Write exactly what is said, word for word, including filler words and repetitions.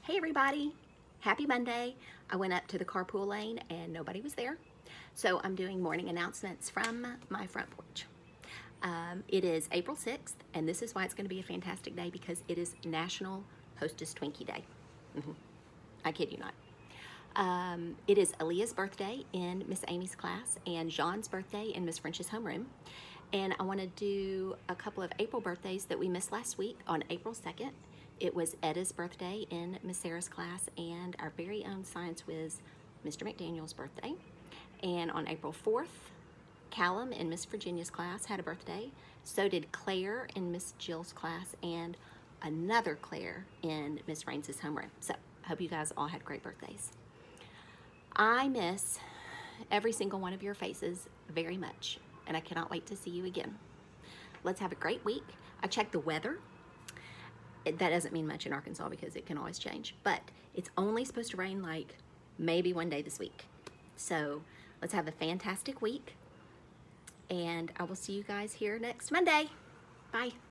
Hey everybody, happy Monday. I went up to the carpool lane and nobody was there. So I'm doing morning announcements from my front porch. Um, it is April sixth and this is why it's going to be a fantastic day because it is National Hostess Twinkie Day. Mm-hmm. I kid you not. Um, it is Aaliyah's birthday in Miss Amy's class and Jean's birthday in Miss French's homeroom. And I want to do a couple of April birthdays that we missed last week. On April second, it was Edda's birthday in Miss Sarah's class and our very own science whiz, Mister McDaniel's birthday. And on April fourth, Callum in Miss Virginia's class had a birthday. So did Claire in Miss Jill's class and another Claire in Miss Raines' homeroom. So I hope you guys all had great birthdays. I miss every single one of your faces very much, and I cannot wait to see you again. Let's have a great week. I checked the weather. It, that doesn't mean much in Arkansas because it can always change, but it's only supposed to rain like maybe one day this week. So let's have a fantastic week, and I will see you guys here next Monday. Bye.